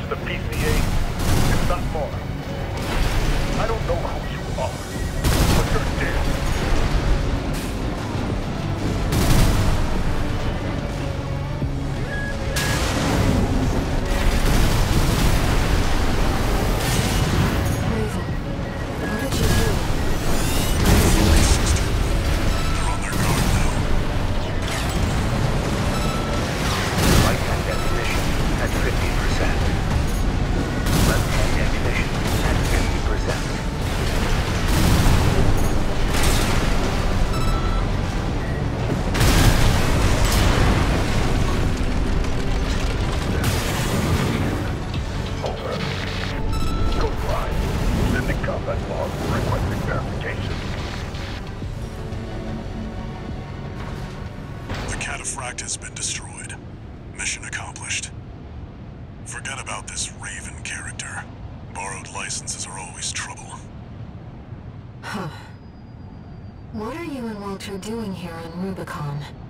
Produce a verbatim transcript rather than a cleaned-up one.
to the P C A, if not more. I don't know who you are, but you're dead. Cataphract has been destroyed. Mission accomplished. Forget about this Raven character. Borrowed licenses are always trouble. Huh. What are you and Walter doing here on Rubicon?